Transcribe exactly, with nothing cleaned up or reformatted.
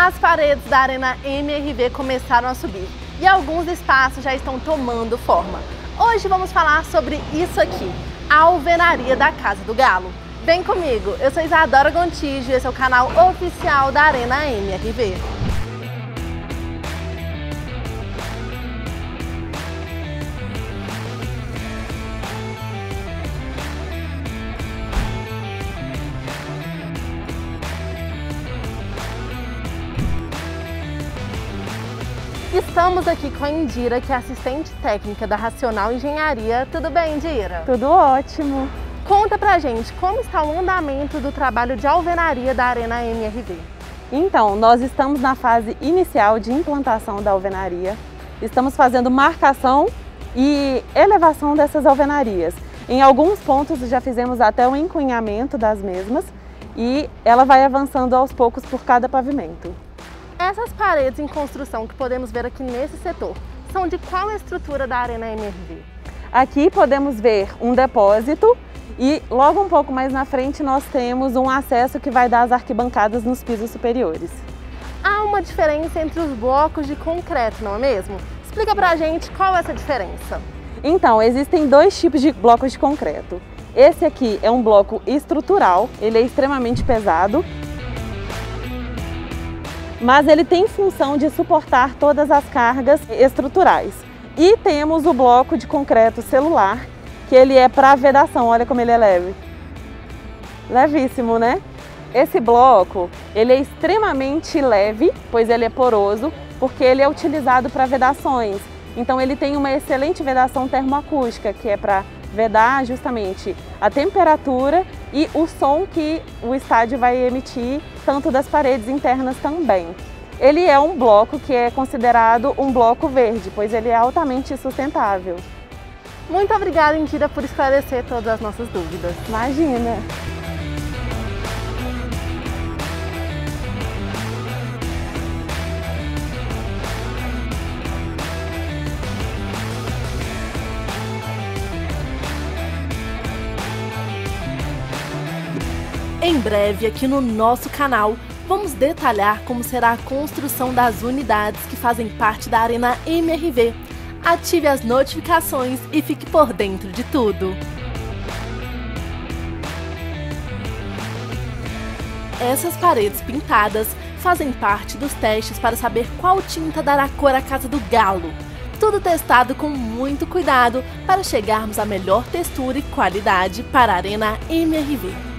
As paredes da Arena M R V começaram a subir e alguns espaços já estão tomando forma. Hoje vamos falar sobre isso aqui, a alvenaria da Casa do Galo. Vem comigo, eu sou Isadora Gontijo e esse é o canal oficial da Arena M R V. Estamos aqui com a Indira, que é assistente técnica da Racional Engenharia. Tudo bem, Indira? Tudo ótimo. Conta pra gente como está o andamento do trabalho de alvenaria da Arena M R V. Então, nós estamos na fase inicial de implantação da alvenaria. Estamos fazendo marcação e elevação dessas alvenarias. Em alguns pontos já fizemos até o encunhamento das mesmas e ela vai avançando aos poucos por cada pavimento. Essas paredes em construção que podemos ver aqui nesse setor são de qual estrutura da Arena M R V? Aqui podemos ver um depósito e logo um pouco mais na frente nós temos um acesso que vai dar as arquibancadas nos pisos superiores. Há uma diferença entre os blocos de concreto, não é mesmo? Explica pra gente qual é essa diferença. Então, existem dois tipos de blocos de concreto. Esse aqui é um bloco estrutural, ele é extremamente pesado, mas ele tem função de suportar todas as cargas estruturais. E temos o bloco de concreto celular, que ele é para vedação. Olha como ele é leve. Levíssimo, né? Esse bloco, ele é extremamente leve, pois ele é poroso, porque ele é utilizado para vedações. Então ele tem uma excelente vedação termoacústica, que é para vedar justamente a temperatura e o som que o estádio vai emitir, tanto das paredes internas também. Ele é um bloco que é considerado um bloco verde, pois ele é altamente sustentável. Muito obrigada, Indira, por esclarecer todas as nossas dúvidas. Imagina! Em breve, aqui no nosso canal, vamos detalhar como será a construção das unidades que fazem parte da Arena M R V. Ative as notificações e fique por dentro de tudo. Essas paredes pintadas fazem parte dos testes para saber qual tinta dará cor à Casa do Galo. Tudo testado com muito cuidado para chegarmos à melhor textura e qualidade para a Arena M R V.